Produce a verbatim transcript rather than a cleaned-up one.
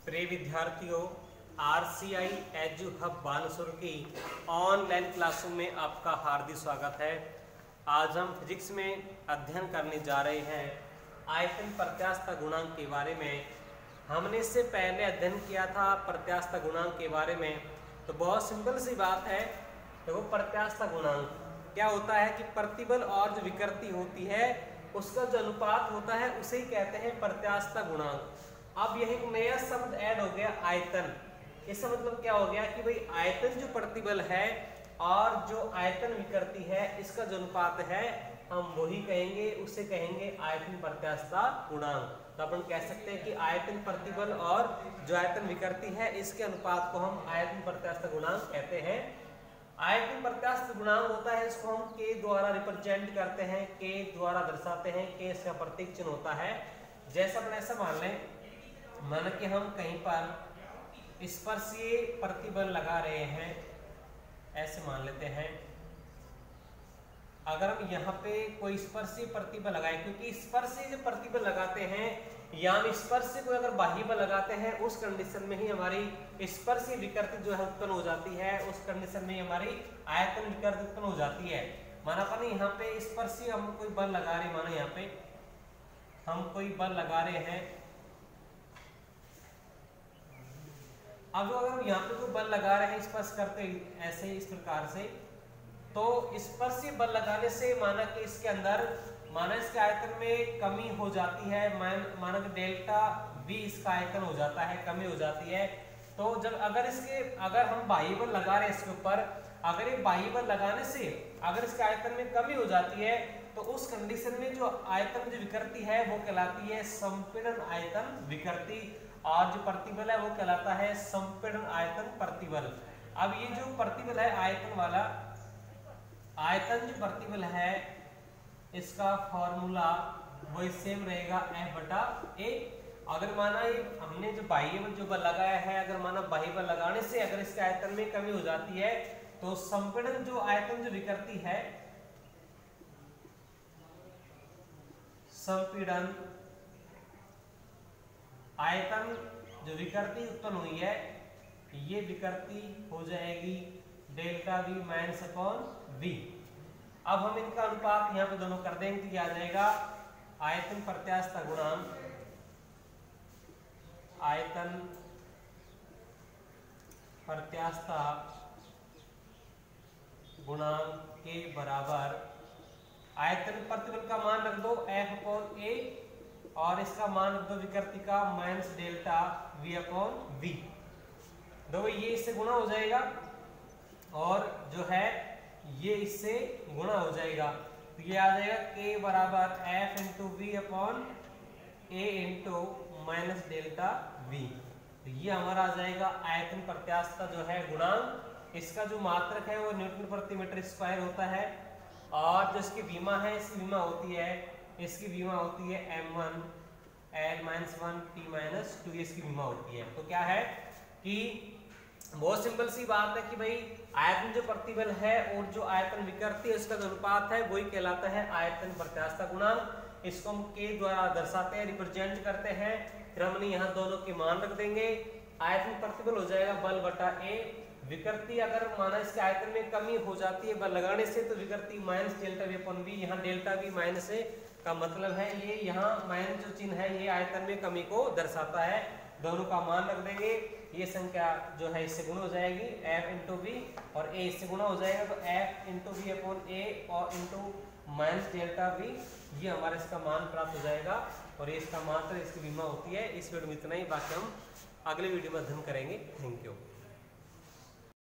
प्रिय विद्यार्थियों, RCI edu hub Bansur की ऑनलाइन क्लासों में आपका हार्दिक स्वागत है। आज हम फिजिक्स में अध्ययन करने जा रहे हैं आयतन प्रत्यास्थता गुणांक के बारे में। हमने इससे पहले अध्ययन किया था प्रत्यास्थता गुणांक के बारे में। तो बहुत सिंपल सी बात है, तो वो प्रत्यास्थता गुणांक क्या होता है कि प्रतिबल और जो विकृति होती है उसका जो अनुपात होता है उसे ही कहते हैं प्रत्यास्थता गुणांक। अब यह एक नया शब्द ऐड हो गया, आयतन। इसका मतलब क्या हो गया कि भाई आयतन जो प्रतिबल है और जो आयतन विकृति है इसका जो अनुपात है हम वही कहेंगे, उसे कहेंगे आयतन प्रत्यास्थता गुणांक। तो अपन कह सकते हैं कि आयतन प्रतिबल और जो आयतन विकृति है इसके अनुपात को हम आयतन प्रत्यास्थता गुणांक कहते हैं। आयतन प्रत्यास्थता गुणांक होता है, इसको हम के द्वारा रिप्रेजेंट करते हैं, के द्वारा दर्शाते हैं। के इसका प्रतीक चिन्ह होता है। जैसे अपन ऐसा मान लें, माना कि हम कहीं पर स्पर्शीय प्रतिबल लगा रहे हैं, ऐसे मान लेते हैं। अगर हम यहाँ पे कोई स्पर्शीय प्रतिबल लगाएं, क्योंकि स्पर्शीय जो प्रतिबल लगाते हैं या हम स्पर्श को अगर बाह्य बल लगाते हैं उस कंडीशन में ही हमारी स्पर्शीय विकृति जो है उत्पन्न हो जाती है। उस कंडीशन में हमारी आयतन विकृति उत्पन्न हो जाती है। माना अपन यहाँ पे स्पर्शीय हम कोई बल लगा रहे हैं, माना यहाँ पे हम कोई बल लगा रहे हैं। अब अगर हम यहाँ पे कोई बल लगा रहे हैं स्पर्श करते ऐसे इस प्रकार से, तो स्पर्शीय बल लगाने से माना कि इसके अंदर माना इसके आयतन में कमी हो जाती है। माना कि डेल्टा बी इसका आयतन हो जाता है, कमी हो जाती है। तो जब अगर इसके अगर हम बाह्य बल लगा रहे हैं इसके ऊपर, अगर ये बाह्य बल लगाने से अगर इसके आयतन में कमी हो जाती है तो उस कंडीशन में जो आयतन जो विकृति है वो कहलाती है संपीड़न आयतन विकृति, और जो प्रतिबल है वो कहलाता है संपीड़न आयतन प्रतिबल। अब ये जो प्रतिबल है आयतन वाला, आयतन जो प्रतिबल है इसका फॉर्मूला वही सेम रहेगा F बटा ए। अगर माना ये हमने जो बाह्य बल जो बल लगाया है, अगर माना बाह्य बल लगाने से अगर इसके आयतन में कमी हो जाती है तो संपीड़न जो आयतन जो विकृति है, संपीड़न आयतन जो विकृति उत्पन्न हुई है ये विकृति हो जाएगी delta V minus upon V. अब हम इनका अनुपात यहाँ पे दोनों कर देंगे तो क्या आ जाएगा आयतन प्रत्यास्थता गुणांक, आयतन प्रत्यास्थता गुणांक के बराबर आयतन प्रतिबल का मान रख दो F अपॉन ए और इसका मान रख दो विकृति का minus delta V upon V. दो ये इससे गुणा हो जाएगा और जो है ये इससे गुणा हो जाएगा, तो ये आ जाएगा K बराबर F into V upon A into minus delta V। तो ये हमारा आ जाएगा आयतन प्रत्यास्थता जो है गुणांक। इसका जो मात्रक है वो न्यूटन प्रति मीटर स्क्वायर होता है, और जो इसकी विमा है इसकी विमा होती है इसकी विमा होती है M one L minus one T minus two, इसकी विमा होती है। तो क्या है कि बहुत सिंपल सी बात है कि भाई आयतन जो प्रतिबल है और जो आयतन विकृति है उसका जो अनुपात है वही कहलाता है आयतन प्रत्यास्थता गुणांक। इसको हम के द्वारा दर्शाते हैं, रिप्रेजेंट करते हैं। फिर हमने यहाँ दोनों के मान रख देंगे। आयतन प्रतिबल हो जाएगा बल बटा ए। विकृति अगर माना इसके आयतन में कमी हो जाती है बल लगाने से तो विकृति minus delta V upon V. यहाँ डेल्टा वी माइनस है का मतलब है ये यहाँ माइनस जो चिन्ह है ये आयतन में कमी को दर्शाता है। दोनों का मान रख देंगे। ये संख्या जो है इससे गुणा हो जाएगी F इंटू वी, और A इससे गुणा हो जाएगा तो F into V upon A और इंटू माइनस डेल्टा वी। ये हमारा इसका मान प्राप्त हो जाएगा और ये इसका मात्र इसकी विमा होती है। इस वीडियो में इतना ही, बाकी हम अगले वीडियो में अध्ययन करेंगे। Thank you.